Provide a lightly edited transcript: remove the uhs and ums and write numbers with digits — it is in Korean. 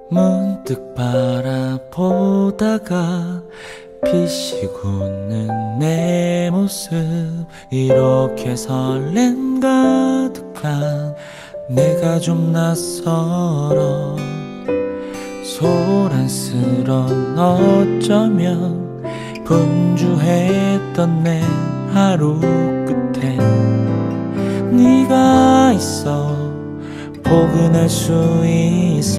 문득 바라보다가 피식 웃는 내 모습, 이렇게 설렘 가득한 내가 좀 낯설어. 소란스런 어쩌면 분주했던 내 하루 끝에 네가 있어 포근할 수 있어.